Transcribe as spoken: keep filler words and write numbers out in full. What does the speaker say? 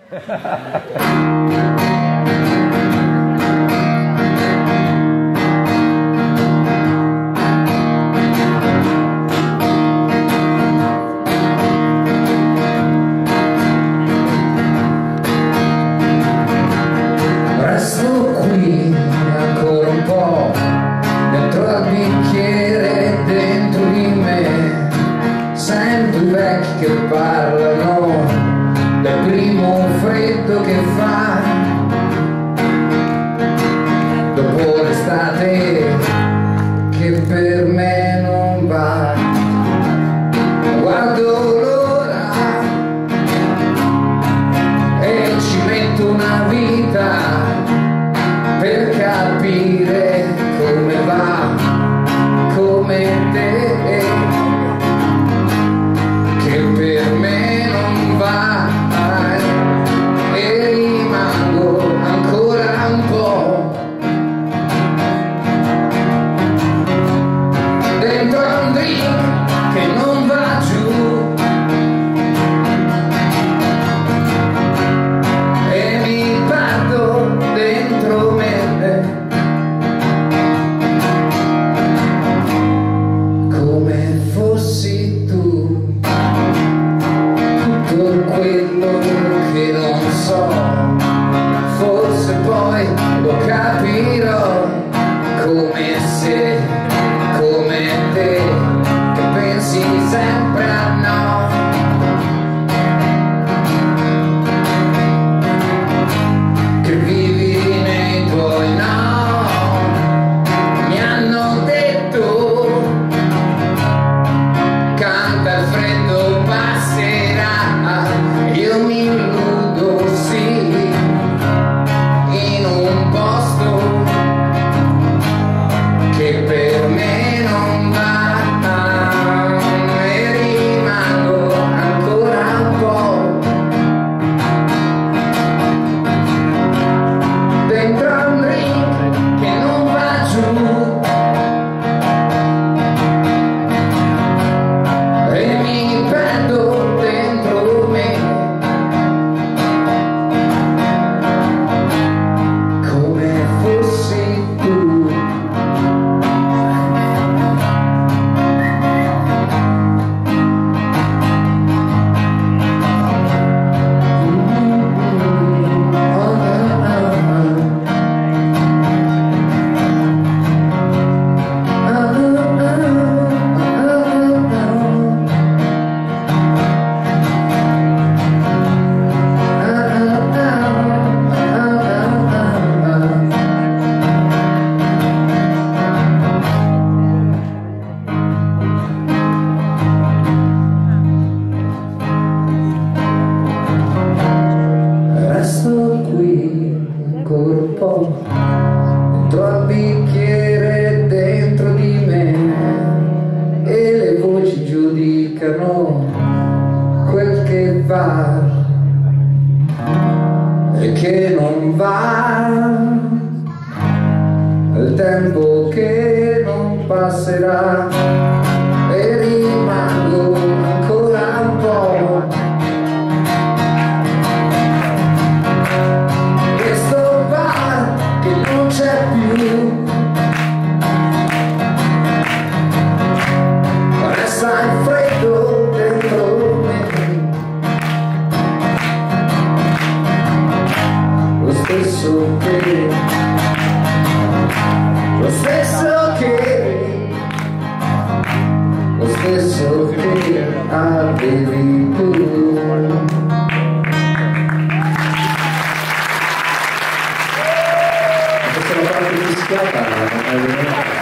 Che parlano del primo freddo che fa dopo l'estate che per me non va. Guardo l'ora e ci metto una vita per capire come va, come te, che per me non va, e rimango ancora un po' dentro a un drink che non va giù, e mi perdo dentro me come fossi tu. Quello che non so, forse poi lo capirò, come se, come te, che pensi sempre a no. Che vivi nei tuoi no, mi hanno detto, canta il freddo passerà. Io mi illudo, sì, in un posto che per me non va, e rimango ancora un po' dentro a un drink che non va giù, e mi perdo dentro me come fossi tu. Ancora un po' dentro al bicchiere dentro di me, e le voci giudicano quel che va e che non va, il tempo che non passerà, e rimango ancora un po' c'è più, resta il freddo dentro me, lo stesso che, lo stesso che, lo stesso che avevi tu. La parte fischiata